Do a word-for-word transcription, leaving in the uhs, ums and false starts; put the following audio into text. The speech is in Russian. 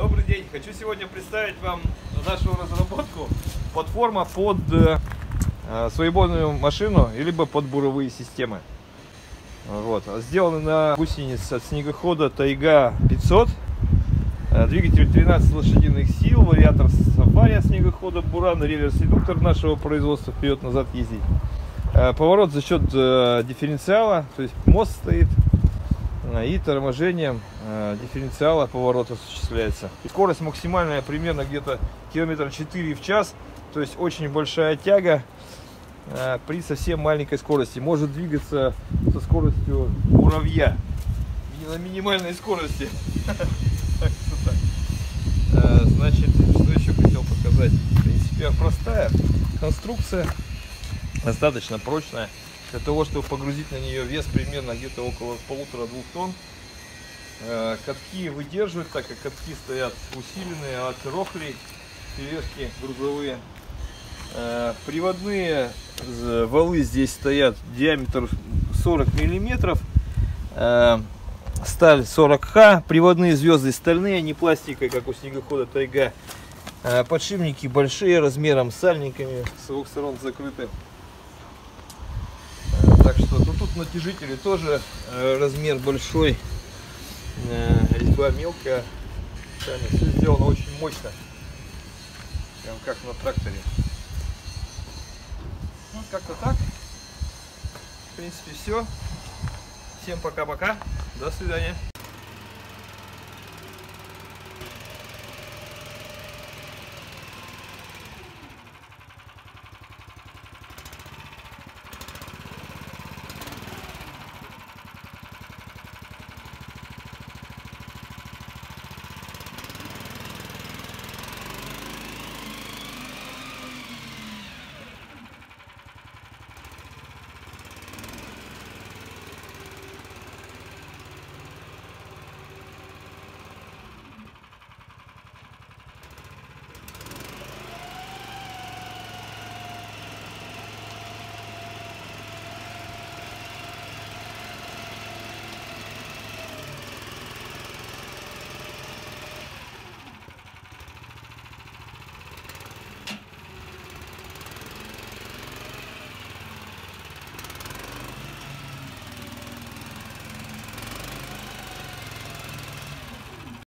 Добрый день! Хочу сегодня представить вам нашу разработку. Платформа под э, своевольную машину, либо под буровые системы. Вот. Сделана на гусениц от снегохода Тайга пятьсот. Двигатель тринадцать лошадиных сил, вариатор Сафари от снегохода Буран, реверс-редуктор нашего производства, вперед-назад ездить. Поворот за счет дифференциала, то есть мост стоит, и торможением дифференциала поворот осуществляется. Скорость максимальная примерно где-то километр четыре в час, то есть очень большая тяга при совсем маленькой скорости. Может двигаться со скоростью муравья на минимальной скорости. Значит, что еще хотел показать? В принципе, простая конструкция, достаточно прочная. Для того, чтобы погрузить на нее вес примерно где-то около полутора-двух тонн. Катки выдерживают, так как катки стоят усиленные от рохлей, перевески грузовые. Приводные валы здесь стоят, диаметр сорок миллиметров. Сталь сорок ха, приводные звезды стальные, не пластиковые, как у снегохода Тайга. Подшипники большие, размером с сальниками, с двух сторон закрыты. Так что ну, тут натяжители тоже размер большой, резьба мелкая. Все сделано очень мощно, прям как на тракторе. Ну, как-то так. В принципе, все. Всем пока-пока. До свидания.